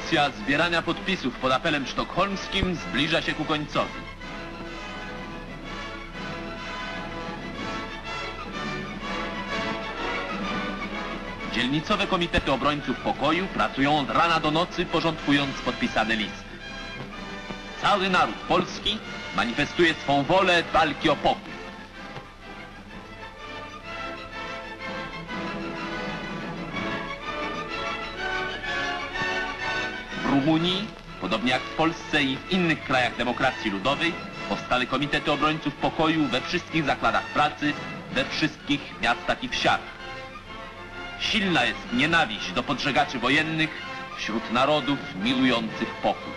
Akcja zbierania podpisów pod apelem sztokholmskim zbliża się ku końcowi. Dzielnicowe komitety obrońców pokoju pracują od rana do nocy, porządkując podpisane listy. Cały naród polski manifestuje swą wolę walki o pokój. W Rumunii, podobnie jak w Polsce i w innych krajach demokracji ludowej, powstały komitety obrońców pokoju we wszystkich zakładach pracy, we wszystkich miastach i wsiach. Silna jest nienawiść do podżegaczy wojennych wśród narodów miłujących pokój.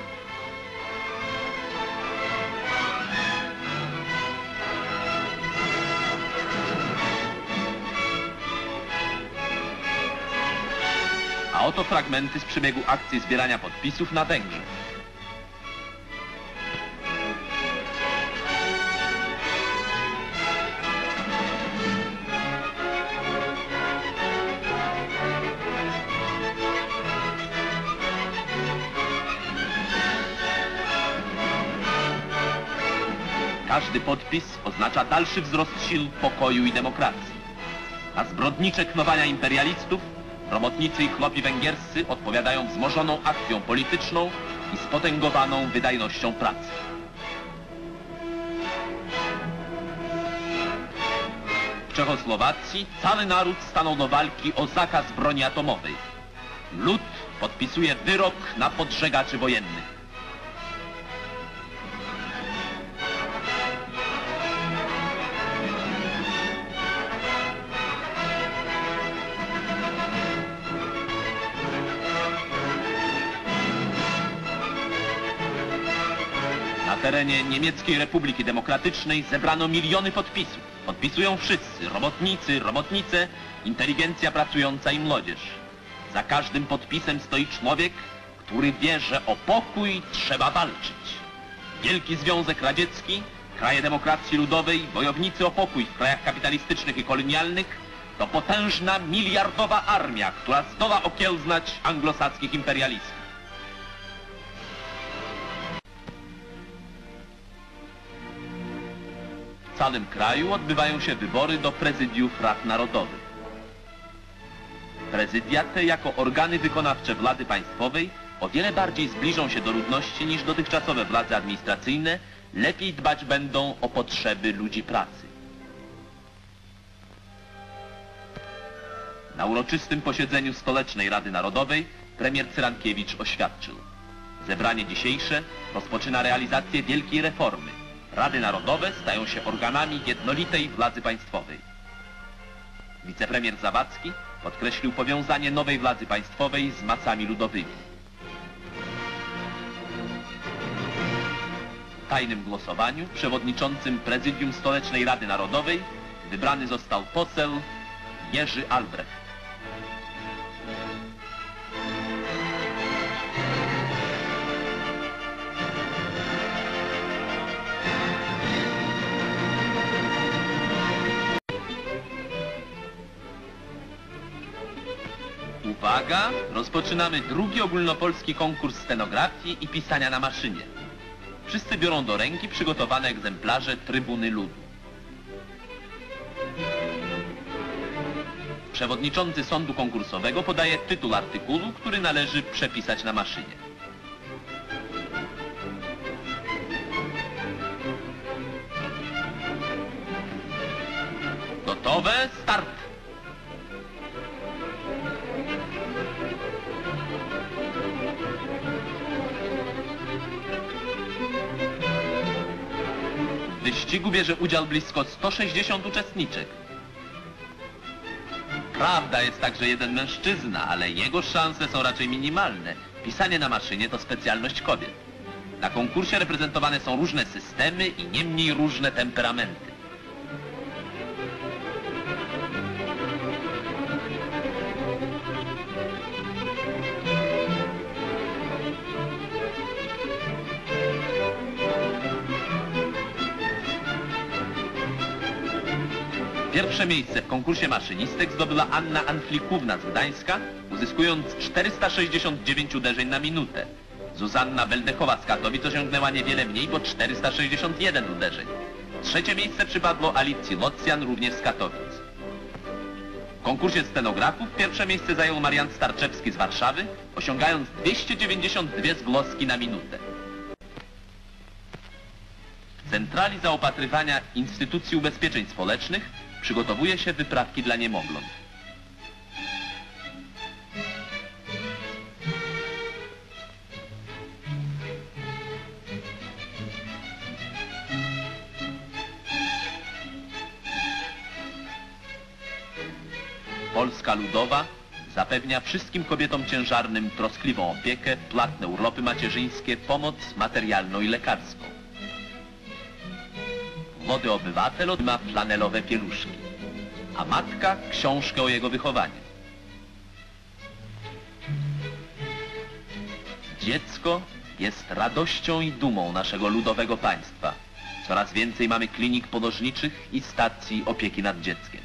A oto fragmenty z przebiegu akcji zbierania podpisów na Węgrzech. Każdy podpis oznacza dalszy wzrost sił pokoju i demokracji. Na zbrodnicze knowania imperialistów robotnicy i chłopi węgierscy odpowiadają wzmożoną akcją polityczną i spotęgowaną wydajnością pracy. W Czechosłowacji cały naród stanął do walki o zakaz broni atomowej. Lud podpisuje wyrok na podżegaczy wojennych. Na terenie Niemieckiej Republiki Demokratycznej zebrano miliony podpisów. Podpisują wszyscy, robotnicy, robotnice, inteligencja pracująca i młodzież. Za każdym podpisem stoi człowiek, który wie, że o pokój trzeba walczyć. Wielki Związek Radziecki, kraje demokracji ludowej, wojownicy o pokój w krajach kapitalistycznych i kolonialnych to potężna, miliardowa armia, która zdoła okiełznać anglosaskich imperialistów. W całym kraju odbywają się wybory do prezydiów rad narodowych. Prezydia te jako organy wykonawcze władzy państwowej o wiele bardziej zbliżą się do ludności niż dotychczasowe władze administracyjne, lepiej dbać będą o potrzeby ludzi pracy. Na uroczystym posiedzeniu Stołecznej Rady Narodowej premier Cyrankiewicz oświadczył: zebranie dzisiejsze rozpoczyna realizację wielkiej reformy. Rady Narodowe stają się organami jednolitej władzy państwowej. Wicepremier Zawadzki podkreślił powiązanie nowej władzy państwowej z masami ludowymi. W tajnym głosowaniu przewodniczącym Prezydium Stołecznej Rady Narodowej wybrany został poseł Jerzy Albrecht. Uwaga! Rozpoczynamy drugi ogólnopolski konkurs stenografii i pisania na maszynie. Wszyscy biorą do ręki przygotowane egzemplarze Trybuny Ludu. Przewodniczący sądu konkursowego podaje tytuł artykułu, który należy przepisać na maszynie. Gotowe? Start! W wyścigu bierze udział blisko 160 uczestniczek. Prawda jest także jeden mężczyzna, ale jego szanse są raczej minimalne. Pisanie na maszynie to specjalność kobiet. Na konkursie reprezentowane są różne systemy i nie mniej różne temperamenty. Pierwsze miejsce w konkursie maszynistek zdobyła Anna Anflikówna z Gdańska, uzyskując 469 uderzeń na minutę. Zuzanna Beldechowa z Katowic osiągnęła niewiele mniej, bo 461 uderzeń. Trzecie miejsce przypadło Alicji Locjan, również z Katowic. W konkursie scenografów pierwsze miejsce zajął Marian Starczewski z Warszawy, osiągając 292 zgłoski na minutę. W centrali zaopatrywania Instytucji Ubezpieczeń Społecznych przygotowuje się wyprawki dla niemowląt. Polska Ludowa zapewnia wszystkim kobietom ciężarnym troskliwą opiekę, płatne urlopy macierzyńskie, pomoc materialną i lekarską. Młody obywatel ma flanelowe pieluszki, a matka książkę o jego wychowaniu. Dziecko jest radością i dumą naszego ludowego państwa. Coraz więcej mamy klinik podożniczych i stacji opieki nad dzieckiem.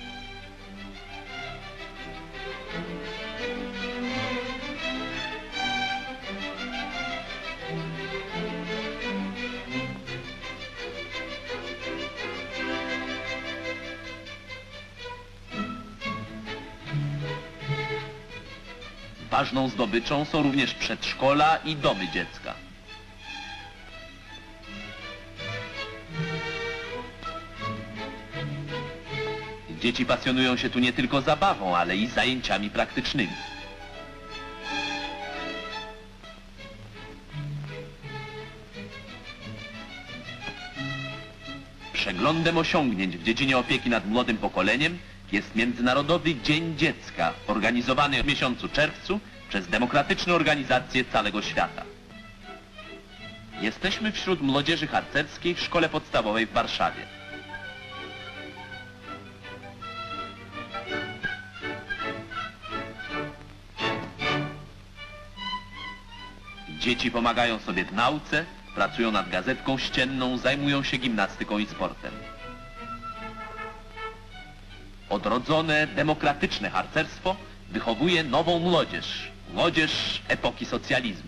Ważną zdobyczą są również przedszkola i domy dziecka. Dzieci pasjonują się tu nie tylko zabawą, ale i zajęciami praktycznymi. Przeglądem osiągnięć w dziedzinie opieki nad młodym pokoleniem jest Międzynarodowy Dzień Dziecka, organizowany w miesiącu czerwcu przez demokratyczne organizacje całego świata. Jesteśmy wśród młodzieży harcerskiej w szkole podstawowej w Warszawie. Dzieci pomagają sobie w nauce, pracują nad gazetką ścienną, zajmują się gimnastyką i sportem. Odrodzone, demokratyczne harcerstwo wychowuje nową młodzież, młodzież epoki socjalizmu.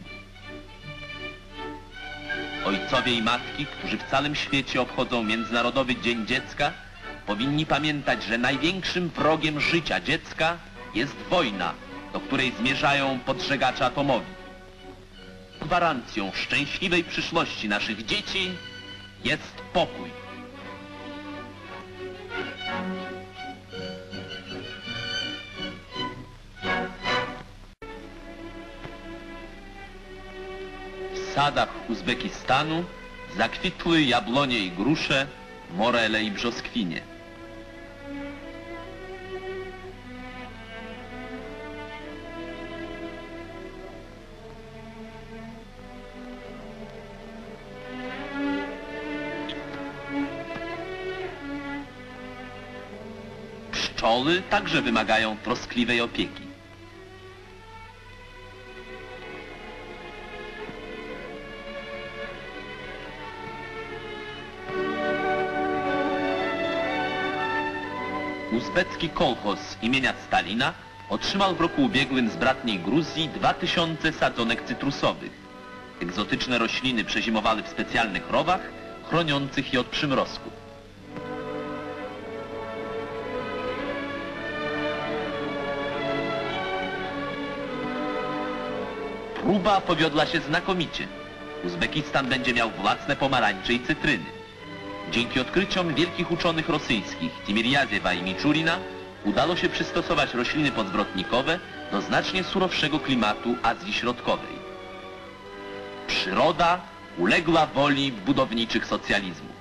Ojcowie i matki, którzy w całym świecie obchodzą Międzynarodowy Dzień Dziecka, powinni pamiętać, że największym wrogiem życia dziecka jest wojna, do której zmierzają podżegacze atomowi. Gwarancją szczęśliwej przyszłości naszych dzieci jest pokój. W sadach Uzbekistanu zakwitły jabłonie i grusze, morele i brzoskwinie. Pszczoły także wymagają troskliwej opieki. Uzbecki kołchoz imienia Stalina otrzymał w roku ubiegłym z bratniej Gruzji 2000 sadzonek cytrusowych. Egzotyczne rośliny przezimowały w specjalnych rowach, chroniących je od przymrozków. Próba powiodła się znakomicie. Uzbekistan będzie miał własne pomarańcze i cytryny. Dzięki odkryciom wielkich uczonych rosyjskich Timirjaziewa i Miczurina udało się przystosować rośliny podzwrotnikowe do znacznie surowszego klimatu Azji Środkowej. Przyroda uległa woli budowniczych socjalizmu.